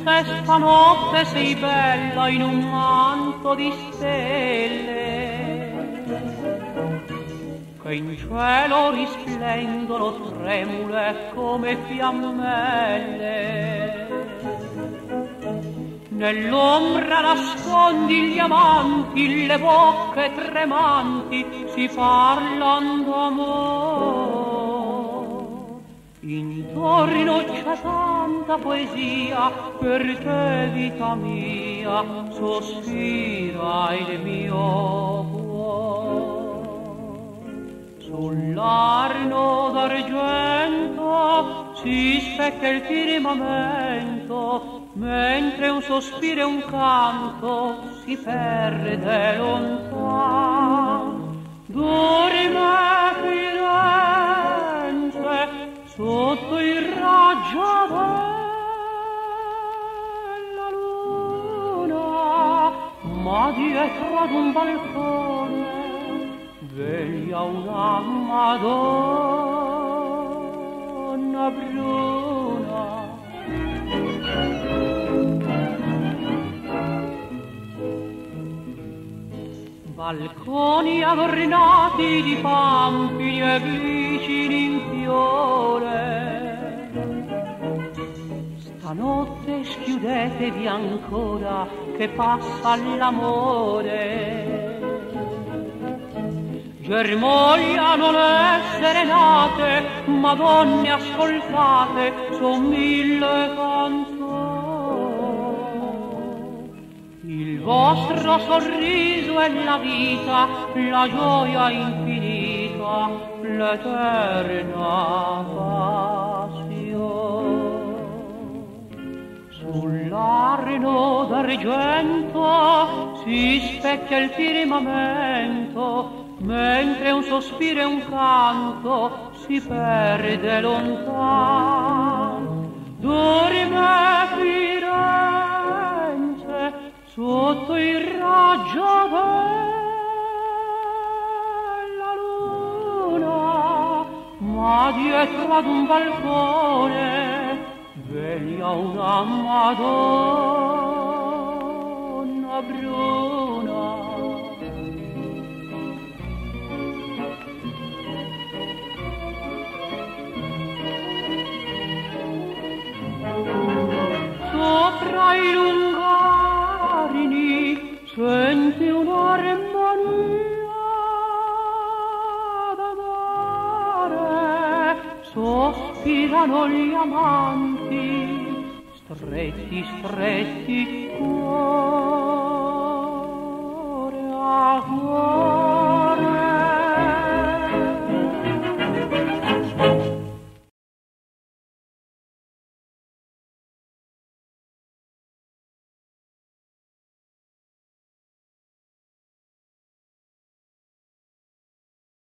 se stanotte sei bella in un manto di stelle, che in cielo risplendono tremule come fiammelle. Nell'ombra nascondi gli amanti, le bocche tremanti si parlan d'amor. Intorno c'è tanta poesia, per te vita mia sospira il mio cuore. Sull'arno d'argento si specchia il firmamento, mentre un sospiro e un canto si perde lontano. Dorme Firenze sotto il raggio della luna, ma dietro ad un balcone veglia una Madonna bruna. Balconi adornati di pampini e glicini in fiore, stanotte schiudetevi ancora che passa l'amore. Germogliano le serenate, madonne ascoltate, son mille canzoni. Il vostro sorriso è la vita, la gioia infinita, l'eterna passione. Sull'arno d'argento si specchia il firmamento, mentre un sospiro e un canto si perde lontano. Dorme Firenze sotto il raggio della luna, ma dietro ad un balcone veglia una Madonna bruna. Sopra i lungarini senti un'armonia d'amore, sospirano gli amanti, stretti, stretti cuori.